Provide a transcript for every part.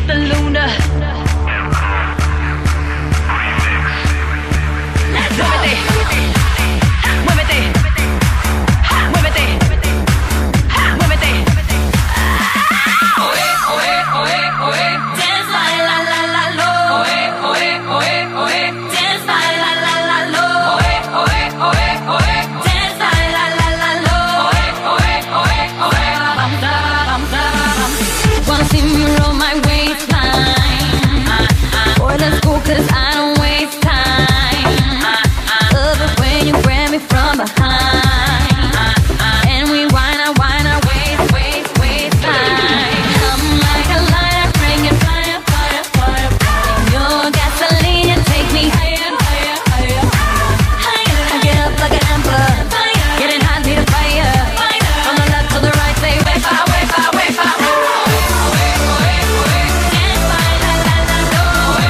the Luna. Muévete, muévete, muévete, muévete. Oe, oe, oe, oe. Dance like la la la lo. Oe, oe, oe, oe. Dance like la la la lo. Oe, oe, oe, oe. Dance like la la la lo. Oe, oe, oe, oe. Bum da bum da bum. Wanna see me roll my waistline? Boy, let's go 'cause I don't waste time. Love it when you grab me from behind, and we whine our waistline. Come like a lighter, bring it fire, fire, fire, fire. Your gasoline, you take me higher, higher, higher, higher. I get up like an ember, getting hot, need a fire. From the left to the right, say way far, way far, way far. Dance by la la la lo.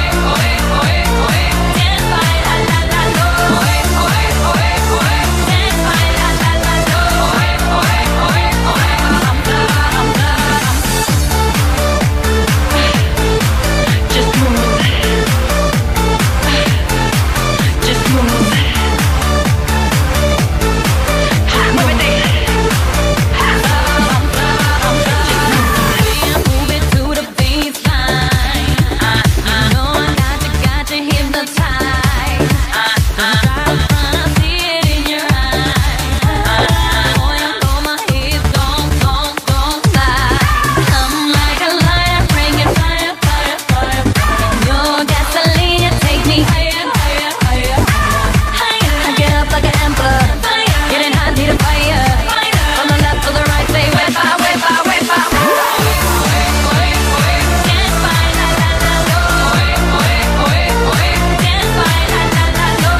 Dance by la la la lo. Dance by la la la lo. Just move. Just move. Muévete. Move it to the baseline. You know I got you hypnotized. Don't try to run, I see it in your eyes. Boy, I know my hips don't lie. Come like a lighter, bring it fire, fire, fire, fire. Your gasoline, you take me higher, higher, higher, higher. I get up like an ember, getting hot, need a fire. From the left to the right, say way far, way far, way far. Dance by la la la lo. Dance by la la la lo.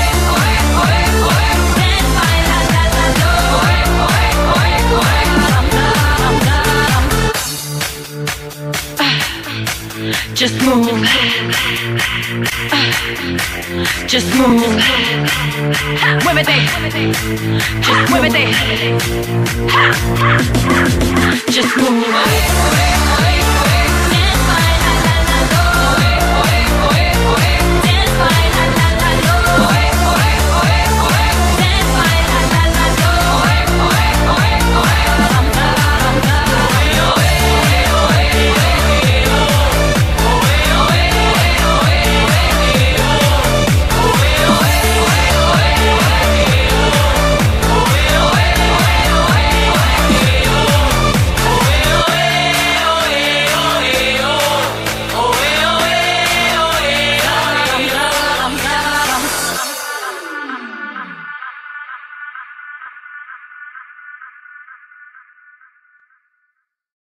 Dance by la la la lo. Just move. Just move. Muévete. Just muévete. Just move.